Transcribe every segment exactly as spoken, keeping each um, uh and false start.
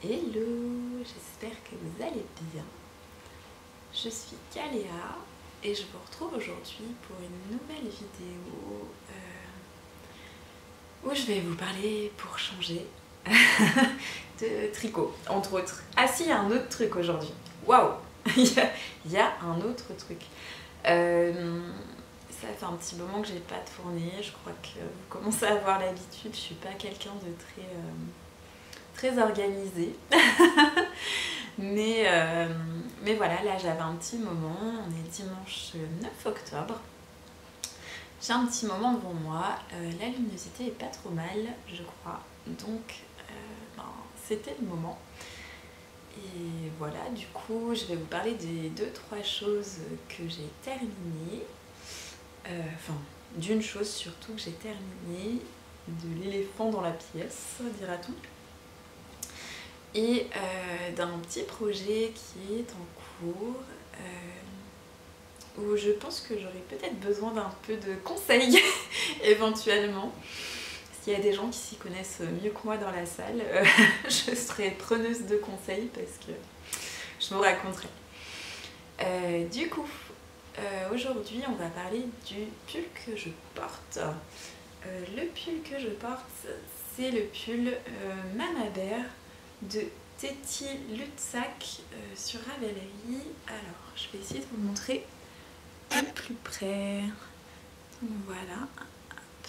Hello, j'espère que vous allez bien. Je suis Caléa et je vous retrouve aujourd'hui pour une nouvelle vidéo euh, où je vais vous parler, pour changer, de tricot, entre autres. Ah si, il y a un autre truc aujourd'hui. Waouh, il y a un autre truc. Euh, ça fait un petit moment que j'ai pas tourné, je crois que vous commencez à avoir l'habitude, je suis pas quelqu'un de très... Euh, très organisée mais, euh, mais voilà, là j'avais un petit moment, on est dimanche neuf octobre, j'ai un petit moment devant moi, euh, la luminosité est pas trop mal je crois, donc euh, ben, c'était le moment. Et voilà, du coup je vais vous parler des deux trois choses que j'ai terminées, euh, enfin d'une chose surtout que j'ai terminée, de l'éléphant dans la pièce dira-t-on, et euh, d'un petit projet qui est en cours, euh, où je pense que j'aurais peut-être besoin d'un peu de conseils éventuellement. S'il y a des gens qui s'y connaissent mieux que moi dans la salle, euh, je serai preneuse de conseils parce que je vous raconterai. Euh, du coup, euh, aujourd'hui on va parler du pull que je porte. Euh, le pull que je porte, c'est le pull euh, Mama Bear de Teti Lutzak euh, sur Ravelry. Alors, je vais essayer de vous le montrer de plus près. Donc, voilà. Hop.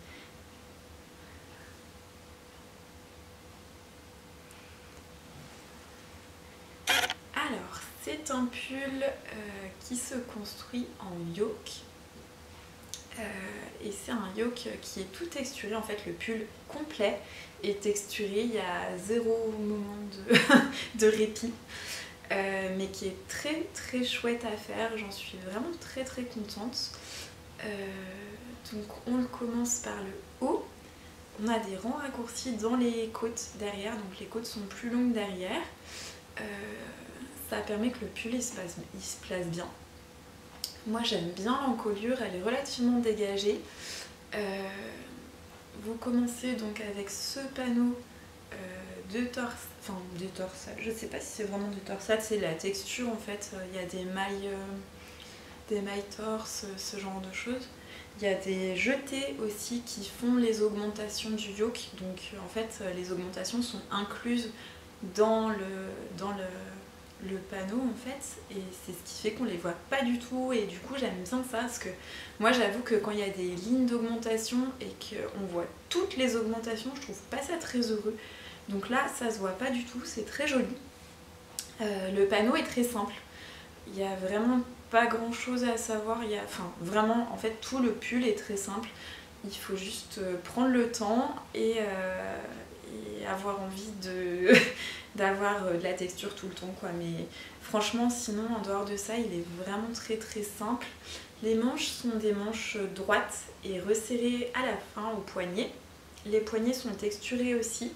Alors, c'est un pull euh, qui se construit en yoke. Euh, et c'est un yoke qui est tout texturé, en fait le pull complet est texturé, il y a zéro moment de, de répit, euh, mais qui est très très chouette à faire, j'en suis vraiment très très contente. Euh, donc on le commence par le haut, on a des rangs raccourcis dans les côtes derrière, donc les côtes sont plus longues derrière, euh, ça permet que le pull il se place, il se place bien. Moi j'aime bien l'encolure, elle est relativement dégagée. Euh, vous commencez donc avec ce panneau euh, de torse, enfin de torsade, je sais pas si c'est vraiment de torsade, c'est la texture en fait, il y a des mailles, euh, des mailles torse, ce genre de choses. Il y a des jetés aussi qui font les augmentations du yoke, donc en fait les augmentations sont incluses dans le, dans le le panneau en fait, et c'est ce qui fait qu'on les voit pas du tout, et du coup j'aime bien ça parce que moi j'avoue que quand il y a des lignes d'augmentation et qu'on voit toutes les augmentations, je trouve pas ça très heureux, donc là ça se voit pas du tout, c'est très joli. Euh, le panneau est très simple, il y a vraiment pas grand chose à savoir, il y a, enfin vraiment en fait tout le pull est très simple, il faut juste prendre le temps et, euh, et avoir envie de d'avoir de la texture tout le temps quoi, mais franchement sinon en dehors de ça il est vraiment très très simple. Les manches sont des manches droites et resserrées à la fin au poignet, les poignets sont texturés aussi.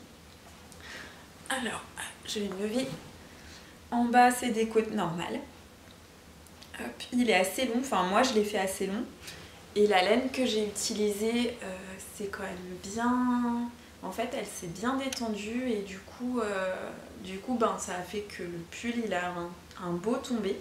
Alors je vais me lever, en bas c'est des côtes normales. Hop, il est assez long, enfin moi je l'ai fait assez long, et la laine que j'ai utilisée euh, c'est quand même bien... En fait, elle s'est bien détendue et du coup, euh, du coup ben, ça a fait que le pull il a un, un beau tombé.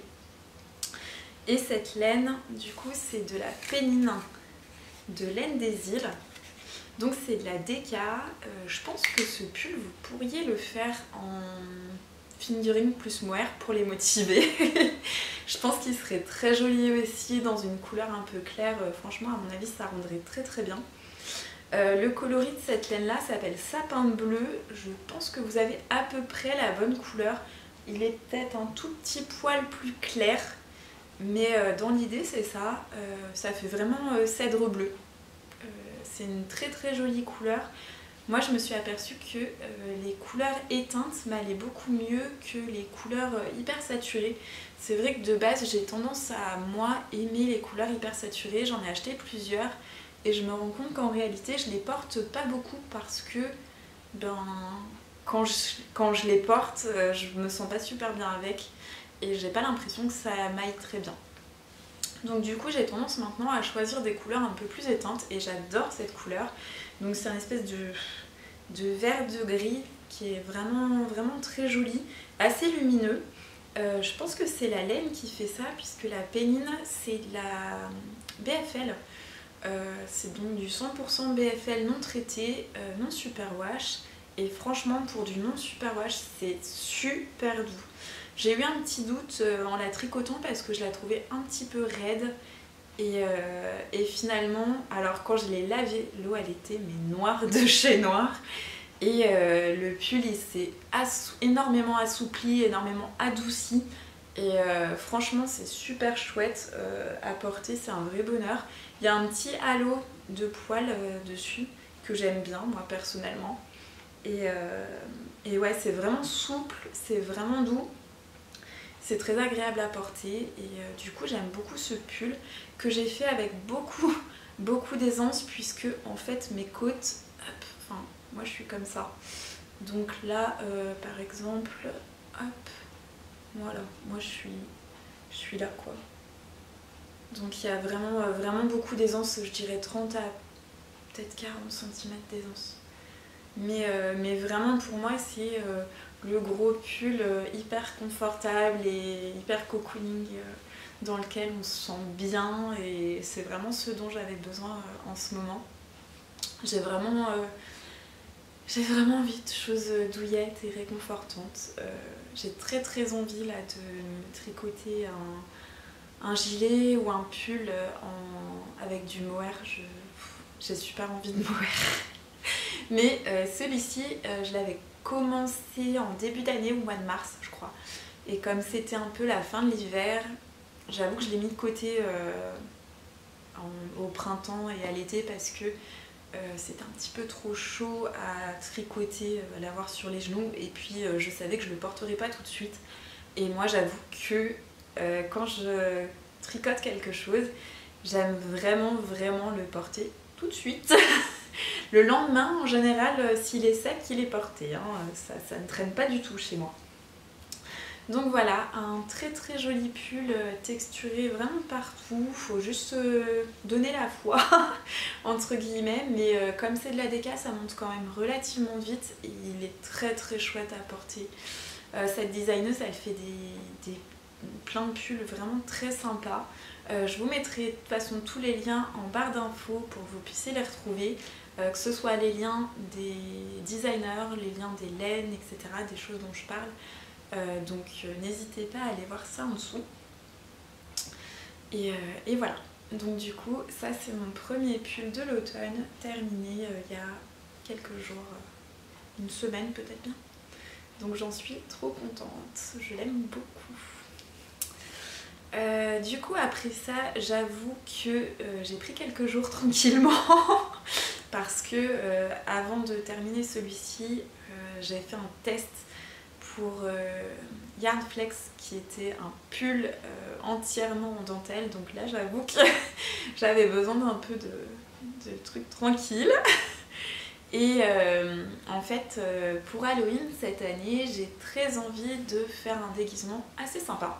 Et cette laine, du coup, c'est de la Pénine, de laine des îles. Donc c'est de la déca. Euh, je pense que ce pull, vous pourriez le faire en fingering plus mohair pour les motiver. Je pense qu'il serait très joli aussi dans une couleur un peu claire. Franchement, à mon avis, ça rendrait très très bien. Euh, le coloris de cette laine là s'appelle sapin bleu, je pense que vous avez à peu près la bonne couleur, il est peut-être un tout petit poil plus clair, mais euh, dans l'idée c'est ça, euh, ça fait vraiment euh, cèdre bleu, euh, c'est une très très jolie couleur. Moi je me suis aperçue que euh, les couleurs éteintes m'allaient beaucoup mieux que les couleurs euh, hyper saturées. C'est vrai que de base j'ai tendance à moi aimer les couleurs hyper saturées, j'en ai acheté plusieurs. Et je me rends compte qu'en réalité je les porte pas beaucoup parce que ben, quand, je, quand je les porte euh, je me sens pas super bien avec et j'ai pas l'impression que ça m'aille très bien. Donc du coup j'ai tendance maintenant à choisir des couleurs un peu plus éteintes et j'adore cette couleur. Donc c'est un espèce de, de vert de gris qui est vraiment, vraiment très joli, assez lumineux. Euh, je pense que c'est la laine qui fait ça, puisque la pénine, c'est de la B F L. Euh, c'est donc du cent pour cent B F L non traité, euh, non superwash. Et franchement, pour du non superwash, c'est super doux. J'ai eu un petit doute euh, en la tricotant parce que je la trouvais un petit peu raide. Et, euh, et finalement, alors quand je l'ai lavée, l'eau elle était mais noire de chez noir. Et euh, le pull il s'est assou énormément assoupli, énormément adouci. Et euh, franchement c'est super chouette euh, à porter, c'est un vrai bonheur. Il y a un petit halo de poils euh, dessus que j'aime bien moi personnellement. Et, euh, et ouais, c'est vraiment souple, c'est vraiment doux. C'est très agréable à porter et euh, du coup j'aime beaucoup ce pull que j'ai fait avec beaucoup beaucoup d'aisance puisque en fait mes côtes, hop, enfin moi je suis comme ça. Donc là euh, par exemple, hop, voilà, moi je suis, je suis là quoi. Donc il y a vraiment, euh, vraiment beaucoup d'aisance, je dirais trente à peut-être quarante centimètres d'aisance. Mais, euh, mais vraiment pour moi c'est euh, le gros pull euh, hyper confortable et hyper cocooning euh, dans lequel on se sent bien et c'est vraiment ce dont j'avais besoin euh, en ce moment. J'ai vraiment, euh, j'ai vraiment envie de choses douillettes et réconfortantes. Euh, j'ai très très envie là de me tricoter un, un gilet ou un pull en, avec du mohair. Je, j'ai super envie de mohair. Mais euh, celui-ci, euh, je l'avais commencé en début d'année, au mois de mars, je crois. Et comme c'était un peu la fin de l'hiver, j'avoue que je l'ai mis de côté euh, en, au printemps et à l'été parce que euh, c'était un petit peu trop chaud à tricoter, à l'avoir sur les genoux. Et puis euh, je savais que je ne le porterais pas tout de suite. Et moi, j'avoue que euh, quand je tricote quelque chose, j'aime vraiment, vraiment le porter tout de suite. Le lendemain, en général, euh, s'il est sec, il est porté. Hein. Ça, ça ne traîne pas du tout chez moi. Donc voilà, un très très joli pull euh, texturé vraiment partout. Faut juste euh, donner la foi, entre guillemets. Mais euh, comme c'est de la déca, ça monte quand même relativement vite. Et il est très très chouette à porter. Euh, cette designeuse, elle fait des, des, plein de pulls vraiment très sympas. Euh, je vous mettrai de toute façon tous les liens en barre d'infos pour que vous puissiez les retrouver. Euh, que ce soit les liens des designers, les liens des laines, et cetera, des choses dont je parle. Euh, donc euh, n'hésitez pas à aller voir ça en dessous. Et, euh, et voilà. Donc du coup, ça c'est mon premier pull de l'automne, terminé euh, il y a quelques jours, euh, une semaine peut-être bien. Donc j'en suis trop contente, je l'aime beaucoup. Euh, du coup après ça, j'avoue que euh, j'ai pris quelques jours tranquillement. Parce que euh, avant de terminer celui-ci, euh, j'ai fait un test pour euh, Yarnflex qui était un pull euh, entièrement en dentelle. Donc là j'avoue que j'avais besoin d'un peu de, de trucs tranquilles. Et euh, en fait euh, pour Halloween cette année, j'ai très envie de faire un déguisement assez sympa.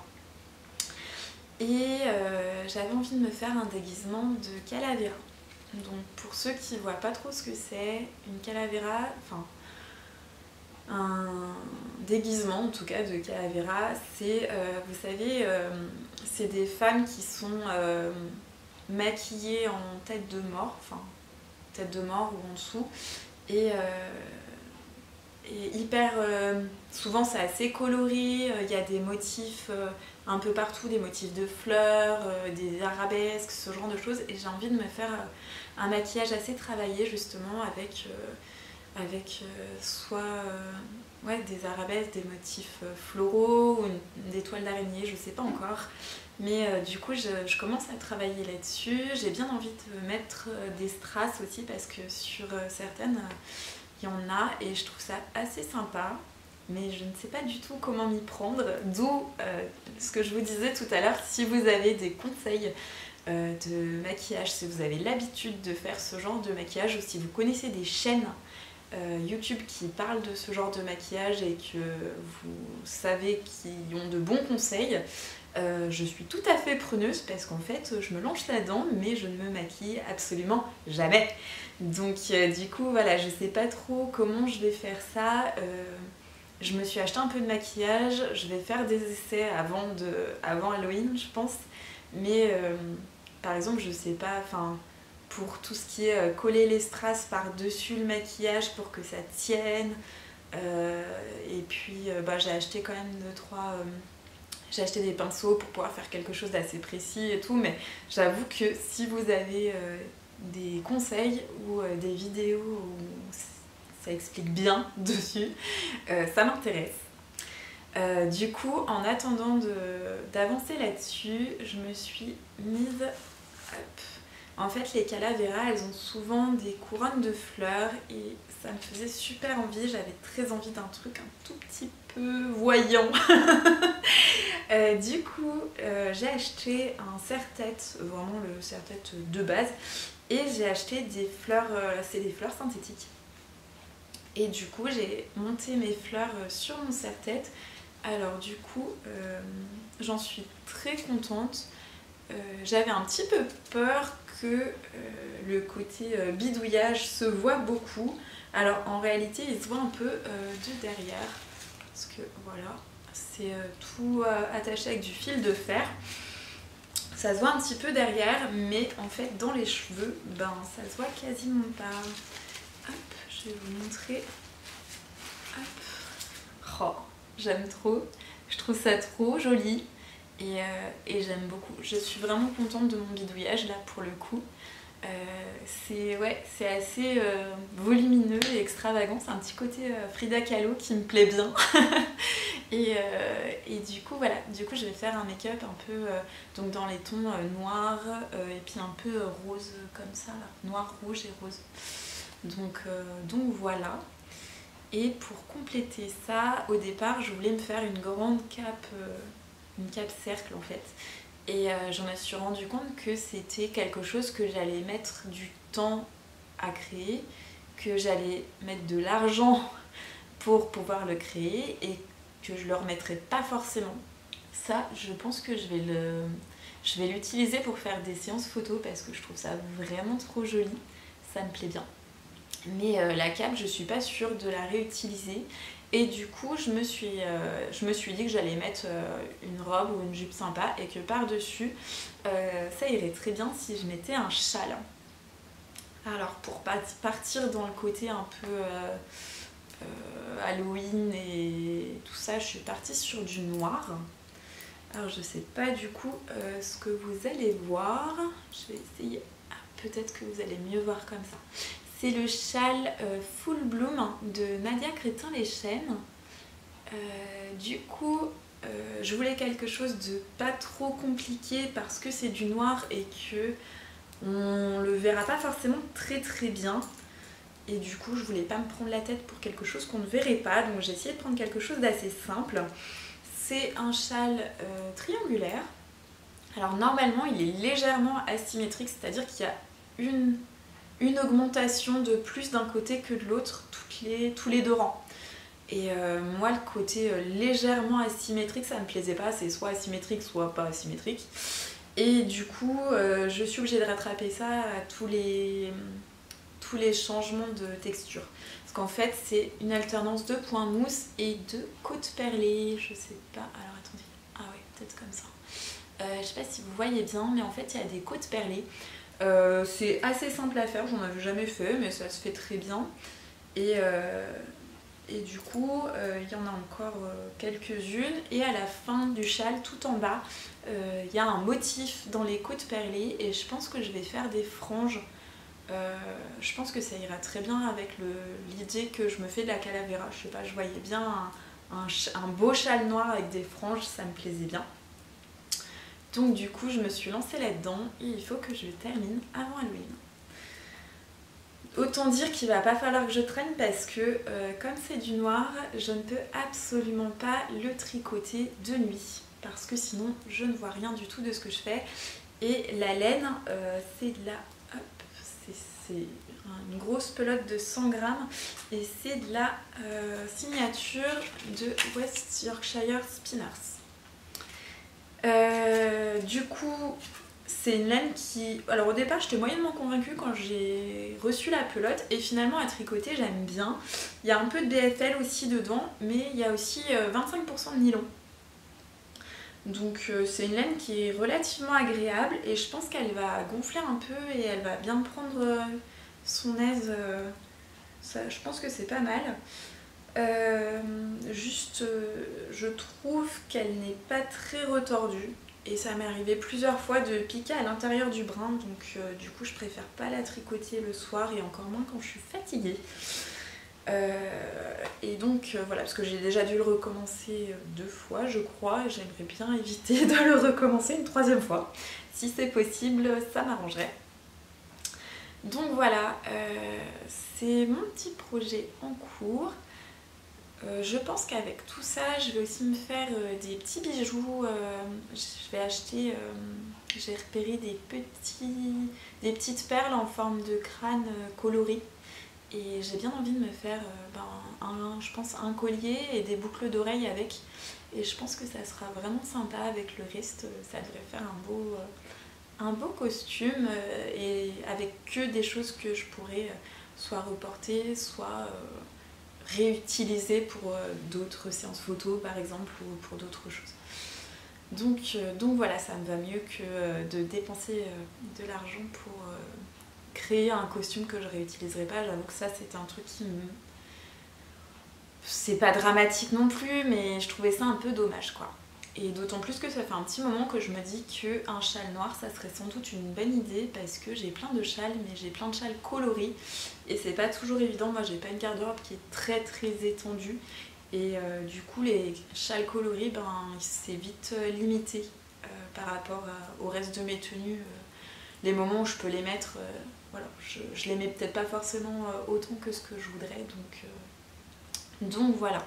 Et euh, j'avais envie de me faire un déguisement de Calavera. Donc pour ceux qui ne voient pas trop ce que c'est, une calavera, enfin un déguisement en tout cas de calavera, c'est, euh, vous savez, euh, c'est des femmes qui sont euh, maquillées en tête de mort, enfin tête de mort ou en dessous, et, euh, et hyper, euh, souvent c'est assez coloré, il y a des motifs euh, un peu partout, des motifs de fleurs, euh, des arabesques, ce genre de choses, et j'ai envie de me faire euh, un maquillage assez travaillé justement avec, euh, avec euh, soit euh, ouais, des arabesques, des motifs euh, floraux ou une, des toiles d'araignée, je sais pas encore. Mais euh, du coup je, je commence à travailler là-dessus. J'ai bien envie de mettre euh, des strass aussi parce que sur euh, certaines il euh, y en a et je trouve ça assez sympa. Mais je ne sais pas du tout comment m'y prendre, d'où euh, ce que je vous disais tout à l'heure, si vous avez des conseils euh, de maquillage, si vous avez l'habitude de faire ce genre de maquillage ou si vous connaissez des chaînes euh, YouTube qui parlent de ce genre de maquillage et que vous savez qu'ils ont de bons conseils, Euh, je suis tout à fait preneuse parce qu'en fait je me lance là-dedans mais je ne me maquille absolument jamais. Donc euh, du coup voilà, je sais pas trop comment je vais faire ça. Euh, je me suis acheté un peu de maquillage, je vais faire des essais avant, de, avant Halloween je pense. Mais euh, par exemple je sais pas, enfin pour tout ce qui est euh, coller les strass par-dessus le maquillage pour que ça tienne. Euh, et puis euh, bah, j'ai acheté quand même deux trois... Euh, J'ai acheté des pinceaux pour pouvoir faire quelque chose d'assez précis et tout, mais j'avoue que si vous avez euh, des conseils ou euh, des vidéos où ça explique bien dessus, euh, ça m'intéresse. Euh, du coup, en attendant d'avancer là-dessus, je me suis mise... Hop. En fait, les calaveras, elles ont souvent des couronnes de fleurs et ça me faisait super envie. J'avais très envie d'un truc un tout petit peu voyant. euh, du coup, euh, j'ai acheté un serre-tête, vraiment le serre-tête de base, et j'ai acheté des fleurs, euh, c'est des fleurs synthétiques. Et du coup, j'ai monté mes fleurs sur mon serre-tête. Alors du coup, euh, j'en suis très contente. Euh, J'avais un petit peu peur que euh, le côté euh, bidouillage se voit beaucoup. Alors en réalité il se voit un peu euh, de derrière parce que voilà, c'est euh, tout euh, attaché avec du fil de fer. Ça se voit un petit peu derrière, mais en fait dans les cheveux, ben ça se voit quasiment pas. Hop, je vais vous montrer. Hop. Oh, j'aime trop, je trouve ça trop joli. Et, euh, et j'aime beaucoup. Je suis vraiment contente de mon bidouillage là pour le coup. Euh, c'est ouais, c'est assez euh, volumineux et extravagant. C'est un petit côté euh, Frida Kahlo qui me plaît bien. et, euh, et du coup voilà, du coup je vais faire un make-up un peu euh, donc dans les tons euh, noirs euh, et puis un peu euh, rose comme ça, là. Noir, rouge et rose. Donc, euh, donc voilà. Et pour compléter ça, au départ je voulais me faire une grande cape. Euh, une cape cercle en fait, et euh, j'en me suis rendu compte que c'était quelque chose que j'allais mettre du temps à créer, que j'allais mettre de l'argent pour pouvoir le créer et que je le remettrais pas forcément. Ça, je pense que je vais le je vais l'utiliser pour faire des séances photos parce que je trouve ça vraiment trop joli, ça me plaît bien. Mais euh, la cape, je suis pas sûre de la réutiliser. Et du coup, je me suis, euh, je me suis dit que j'allais mettre euh, une robe ou une jupe sympa et que par-dessus, euh, ça irait très bien si je mettais un châle. Alors, pour partir dans le côté un peu euh, euh, Halloween et tout ça, je suis partie sur du noir. Alors, je sais pas du coup euh, ce que vous allez voir. Je vais essayer. Ah, peut-être que vous allez mieux voir comme ça. C'est le châle euh, Full Bloom de Nadia Crétin-Leschènes. Euh, du coup, euh, je voulais quelque chose de pas trop compliqué parce que c'est du noir et que on le verra pas forcément très très bien. Et du coup, je voulais pas me prendre la tête pour quelque chose qu'on ne verrait pas. Donc j'ai essayé de prendre quelque chose d'assez simple. C'est un châle euh, triangulaire. Alors normalement, il est légèrement asymétrique, c'est-à-dire qu'il y a une... une augmentation de plus d'un côté que de l'autre les, tous les deux rangs. Et euh, moi le côté euh, légèrement asymétrique ça me plaisait pas, c'est soit asymétrique soit pas asymétrique. Et du coup euh, je suis obligée de rattraper ça à tous les, tous les changements de texture. Parce qu'en fait c'est une alternance de points mousse et de côtes perlées. Je sais pas, alors attendez, ah ouais peut-être comme ça. Euh, je sais pas si vous voyez bien mais en fait il y a des côtes perlées. Euh, c'est assez simple à faire, j'en avais jamais fait mais ça se fait très bien. Et, euh, et du coup il euh, y en a encore euh, quelques-unes et à la fin du châle tout en bas il euh, y a un motif dans les côtes perlées et je pense que je vais faire des franges. Euh, je pense que ça ira très bien avec l'idée que je me fais de la calavera. Je sais pas, je voyais bien un, un, un beau châle noir avec des franges, ça me plaisait bien. Donc du coup je me suis lancée là-dedans et il faut que je le termine avant Halloween. Autant dire qu'il va pas falloir que je traîne parce que euh, comme c'est du noir, je ne peux absolument pas le tricoter de nuit. Parce que sinon je ne vois rien du tout de ce que je fais. Et la laine, euh, c'est de la... Hop, c'est une grosse pelote de cent grammes. Et c'est de la euh, signature de West Yorkshire Spinners. Euh, du coup, c'est une laine qui... Alors au départ, j'étais moyennement convaincue quand j'ai reçu la pelote. Et finalement, à tricoter, j'aime bien. Il y a un peu de B F L aussi dedans, mais il y a aussi vingt-cinq pour cent de nylon. Donc euh, c'est une laine qui est relativement agréable et je pense qu'elle va gonfler un peu et elle va bien prendre euh, son aise. Euh, ça, je pense que c'est pas mal. Euh, juste, euh, je trouve qu'elle n'est pas très retordue et ça m'est arrivé plusieurs fois de piquer à l'intérieur du brin, donc euh, du coup je préfère pas la tricoter le soir et encore moins quand je suis fatiguée. Euh, et donc euh, voilà, parce que j'ai déjà dû le recommencer deux fois je crois, et j'aimerais bien éviter de le recommencer une troisième fois. Si c'est possible, ça m'arrangerait. Donc voilà, euh, c'est mon petit projet en cours. Euh, je pense qu'avec tout ça, je vais aussi me faire euh, des petits bijoux. Euh, je vais acheter, euh, j'ai repéré des, petits, des petites perles en forme de crâne euh, colorées. Et j'ai bien envie de me faire, euh, ben, un, je pense, un collier et des boucles d'oreilles avec. Et je pense que ça sera vraiment sympa avec le reste. Ça devrait faire un beau, euh, un beau costume euh, et avec que des choses que je pourrais euh, soit reporter, soit... Euh, réutiliser pour euh, d'autres séances photos par exemple ou pour d'autres choses. Donc, euh, donc voilà, ça me va mieux que euh, de dépenser euh, de l'argent pour euh, créer un costume que je réutiliserai pas. J'avoue que ça c'était un truc qui me... C'est pas dramatique non plus, mais je trouvais ça un peu dommage quoi. Et d'autant plus que ça fait un petit moment que je me dis qu'un châle noir ça serait sans doute une bonne idée parce que j'ai plein de châles, mais j'ai plein de châles coloris et c'est pas toujours évident. Moi j'ai pas une garde-robe qui est très très étendue et euh, du coup les châles coloris ben, c'est vite euh, limité euh, par rapport à, au reste de mes tenues. Euh, les moments où je peux les mettre, euh, voilà, je, je les mets peut-être pas forcément euh, autant que ce que je voudrais donc, euh, donc voilà.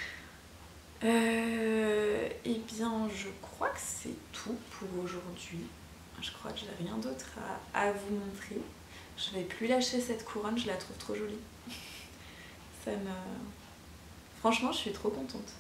Euh, et bien je crois que c'est tout pour aujourd'hui. Je crois que j'ai rien d'autre à, à vous montrer. Je vais plus lâcher cette couronne, je la trouve trop jolie. Ça me... Franchement je suis trop contente.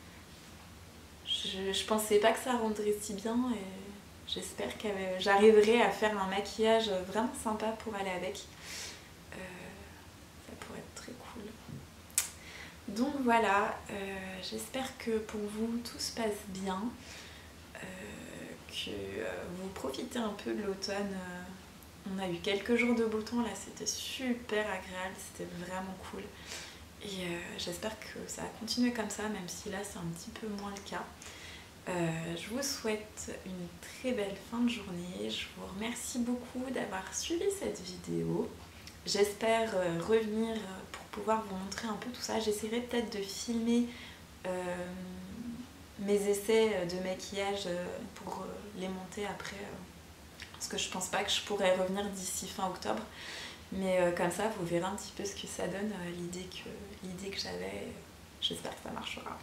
Je, je pensais pas que ça rendrait si bien et j'espère que j'arriverai à faire un maquillage vraiment sympa pour aller avec. Euh, ça pourrait être très cool. Donc voilà, euh, j'espère que pour vous tout se passe bien, euh, que euh, vous profitez un peu de l'automne. Euh, on a eu quelques jours de beau temps là, c'était super agréable, c'était vraiment cool. Et euh, j'espère que ça va continuer comme ça, même si là c'est un petit peu moins le cas. Euh, je vous souhaite une très belle fin de journée, je vous remercie beaucoup d'avoir suivi cette vidéo. J'espère euh, revenir pour pouvoir vous montrer un peu tout ça. J'essaierai peut-être de filmer euh, mes essais de maquillage euh, pour euh, les monter après. Euh, parce que je pense pas que je pourrais revenir d'ici fin octobre. Mais euh, comme ça, vous verrez un petit peu ce que ça donne, euh, l'idée que, l'idée que j'avais. J'espère que ça marchera.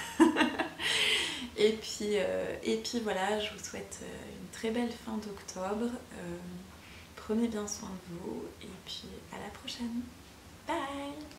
et, puis, euh, et puis voilà, je vous souhaite une très belle fin d'octobre. Euh, Prenez bien soin de vous et puis à la prochaine. Bye!